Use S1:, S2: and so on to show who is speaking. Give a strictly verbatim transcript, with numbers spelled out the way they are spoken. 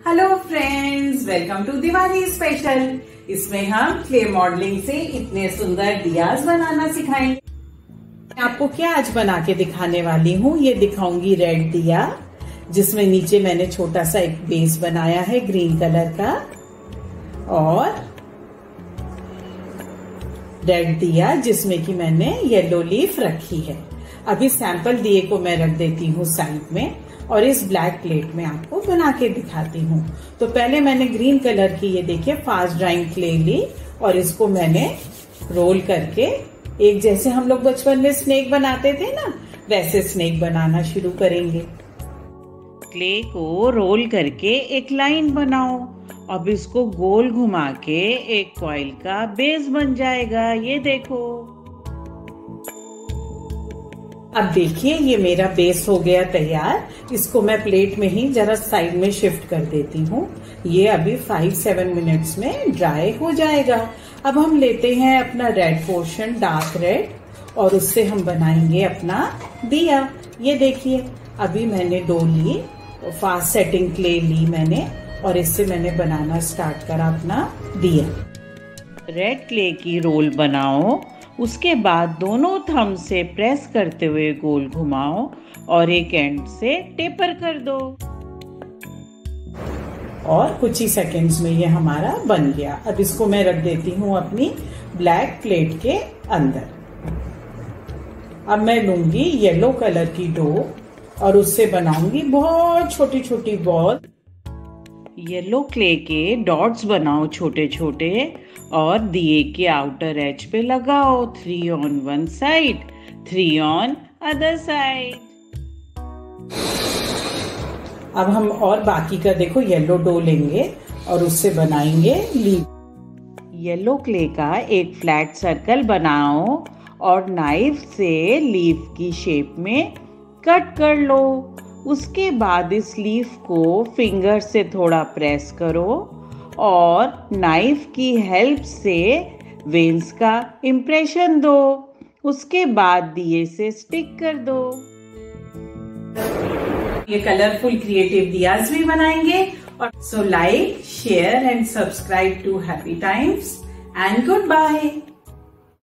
S1: Hello friends, welcome to Diwali special. इसमें हम clay modelling से इतने सुंदर दियाज बनाना सिखाएंगे। मैं आपको क्या आज बना के दिखाने वाली हूँ, ये दिखाऊंगी रेड दिया, जिसमें नीचे मैंने छोटा सा एक बेस बनाया है ग्रीन कलर का, और रेड दिया जिसमें कि मैंने येलो लीफ रखी है। अभी सैंपल दिए को मैं रख देती हूँ साइड में, और इस ब्लैक प्लेट में आपको बना के दिखाती हूँ। तो पहले मैंने ग्रीन कलर की ये देखिए फास्ट ड्राइंग क्ले ली, और इसको मैंने रोल करके एक जैसे हम लोग बचपन में स्नेक बनाते थे ना, वैसे स्नेक बनाना शुरू करेंगे। क्ले को रोल करके एक लाइन बनाओ। अब इसको गोल घुमा के एक कॉइल का बेस बन जाएगा। ये देखो, अब देखिए ये मेरा बेस हो गया तैयार। इसको मैं प्लेट में ही जरा साइड में शिफ्ट कर देती हूँ। ये अभी फाइव सेवन मिनट्स में ड्राई हो जाएगा। अब हम लेते हैं अपना रेड पोर्शन, डार्क रेड, और उससे हम बनाएंगे अपना दिया। ये देखिए अभी मैंने डो ली, फास्ट सेटिंग क्ले ली मैंने, और इससे मैंने बनाना स्टार्ट करा अपना दिया। रेड क्ले की रोल बनाओ, उसके बाद दोनों थंब से प्रेस करते हुए गोल घुमाओ और एक एंड से टेपर कर दो, और कुछ ही सेकंड्स में ये हमारा बन गया। अब इसको मैं रख देती हूँ अपनी ब्लैक प्लेट के अंदर। अब मैं लूंगी येलो कलर की डो, और उससे बनाऊंगी बहुत छोटी छोटी बॉल। येलो क्ले के डॉट्स बनाओ छोटे छोटे, और दिए के आउटर एज पे लगाओ। Three on one side, three on other side. अब हम और बाकी का देखो येलो डो लेंगे और उससे बनाएंगे लीफ। येलो क्ले का एक फ्लैट सर्कल बनाओ और नाइफ से लीफ की शेप में कट कर लो। उसके बाद इस लीफ को फिंगर से थोड़ा प्रेस करो और नाइफ की हेल्प से वेन्स का इम्प्रेशन दो। उसके बाद दिए से स्टिक कर दो। ये कलरफुल क्रिएटिव दियाज भी बनाएंगे। और so like, share and subscribe to Happy Times, and good bye.